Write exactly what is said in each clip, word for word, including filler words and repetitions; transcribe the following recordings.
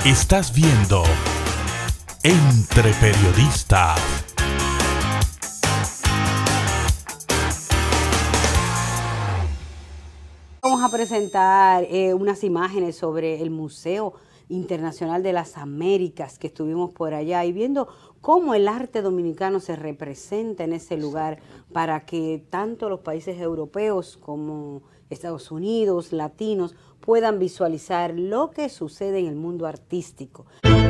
Estás viendo Entre Periodistas. Vamos a presentar eh, unas imágenes sobre el Museo Internacional de las Américas, que estuvimos por allá y viendo cómo el arte dominicano se representa en ese lugar para que tanto los países europeos como Estados Unidos, latinos, puedan visualizar lo que sucede en el mundo artístico.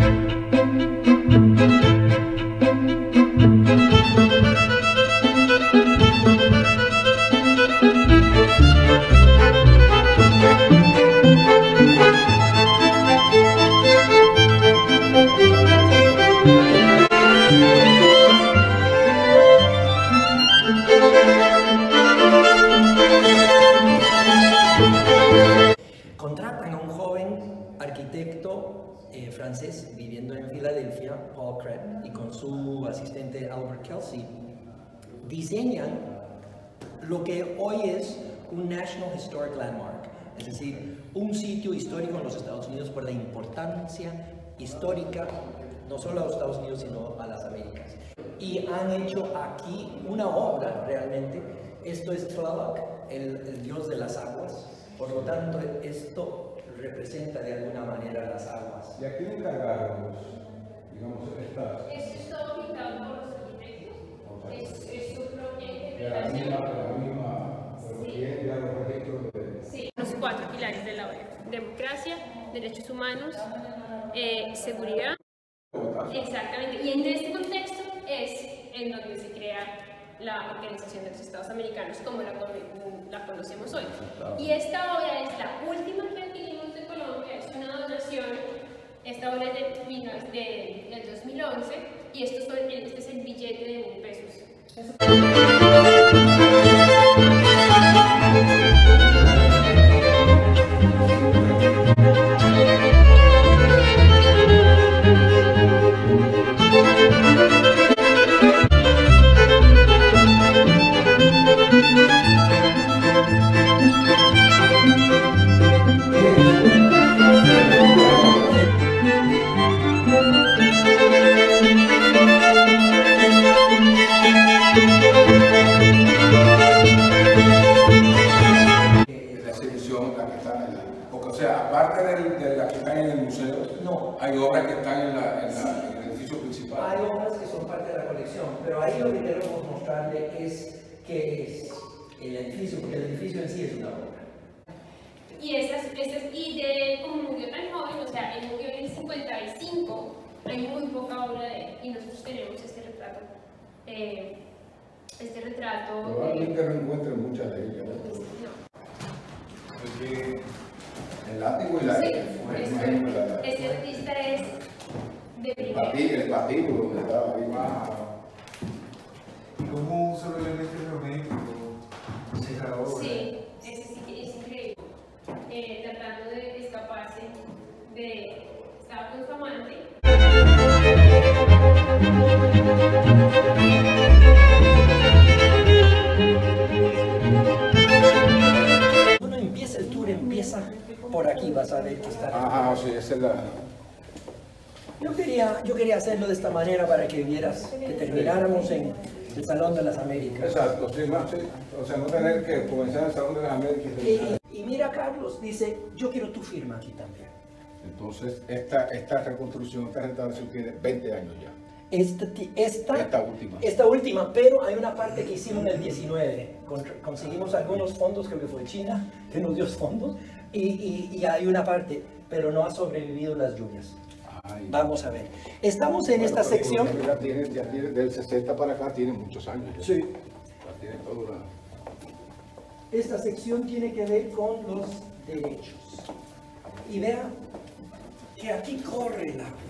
Contratan a un joven arquitecto eh, francés viviendo en Filadelfia, Paul Crête, y con su asistente Albert Kelsey, diseñan lo que hoy es un National Historic Landmark, es decir, un sitio histórico en los Estados Unidos por la importancia histórica, no solo a los Estados Unidos, sino a las Américas. Y han hecho aquí una obra realmente. Esto es Tlaloc, el, el dios de las aguas. Por lo tanto, esto representa de alguna manera las aguas. ¿Y a quién encargaron, digamos, estas? Eso está pintado por los arquitectos. O sea, es, es su proyecto de la misma, de la misma, pero ¿quién ya los registros de...? Sí, los cuatro pilares de la obra: democracia, derechos humanos, eh, seguridad. Exactamente. Y en este contexto es en donde se crea la Organización de los Estados Americanos como la, la conocemos hoy. Y esta obra es la última que adquirimos de Colombia, es una donación. Esta obra es de, de, del dos mil once y esto son, este es el billete de mil pesos. O sea, aparte de, de las que están en el museo, no, hay obras que están en, la, en, la, sí, en el edificio principal. Hay obras que son parte de la colección, pero ahí lo que queremos mostrarle es qué es el edificio, porque el edificio en sí es una obra. Y, estas, estas, y de, como murió tan joven, o sea, él murió en el cincuenta y cinco, hay muy poca obra de él, y nosotros tenemos este retrato. Eh, este retrato. Probablemente no encuentren muchas de ellas. No. Porque el látigo y la... Sí, bueno, este, imagino la, este artista es de primera. el patíbulo donde estaba ahí. ¿Y cómo usa los elementos geométricos esa obra? Sí, ese sí que es increíble. Eh, tratando de escaparse de... Estaba con su amante. Cuando empieza el tour, empieza por aquí, vas a ver que está. Ah, sí, esa es la... Yo quería, yo quería hacerlo de esta manera para que vieras que termináramos en el Salón de las Américas. Exacto, sí, más, sí. O sea, no tener que comenzar en el Salón de las Américas. Y, y mira, Carlos, dice, yo quiero tu firma aquí también. Entonces, esta, esta reconstrucción, esta restauración tiene veinte años ya. Esta, esta, Esta última. Esta última, pero hay una parte que hicimos en el diecinueve. Con, conseguimos algunos fondos, creo que fue China, que nos dio fondos, y, y, y hay una parte, pero no ha sobrevivido las lluvias. Ay, Vamos a ver. Estamos en bueno, esta sección. Ya tiene, ya tiene, del sesenta para acá tiene muchos años. Ya. Sí. Ya tiene toda una... Esta sección tiene que ver con los derechos. Y vean que aquí corre el agua.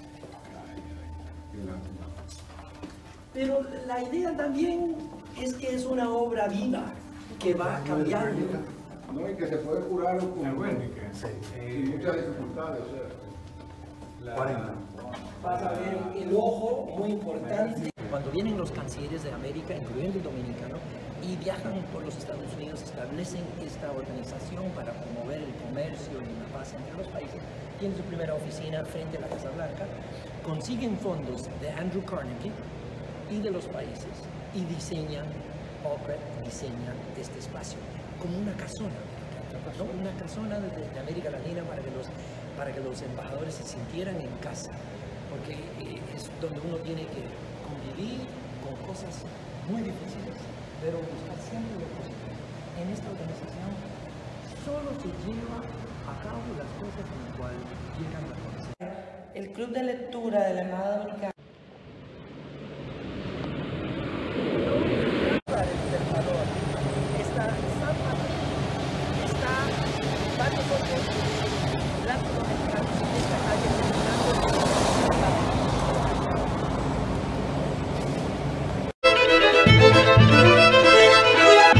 Pero la idea también es que es una obra viva que va cambiando. No, y que se puede curar con, El Guernica, sí. sin muchas dificultades. O sea, cuarenta. Vas a ver el ojo muy importante. Cuando vienen los cancilleres de América, incluyendo el dominicano, y viajan por los Estados Unidos, establecen esta organización para promover el comercio y la paz entre los países. Tienen su primera oficina frente a la Casa Blanca, consiguen fondos de Andrew Carnegie y de los países y diseñan, Paul Crabb diseña este espacio como una casona, ¿no? Una casona de, de América Latina para que, los, para que los embajadores se sintieran en casa, porque eh, es donde uno tiene que convivir con cosas muy difíciles, pero buscar siempre lo positivo. En esta organización solo se lleva a cabo las cosas en las cuales llegan a conocer. El Club de Lectura de la Embajada Dominicana. Para el Libertador está San Martín, está varios otros latinoamericanos en esta calle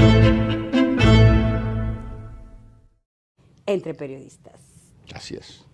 Entre periodistas. Así es.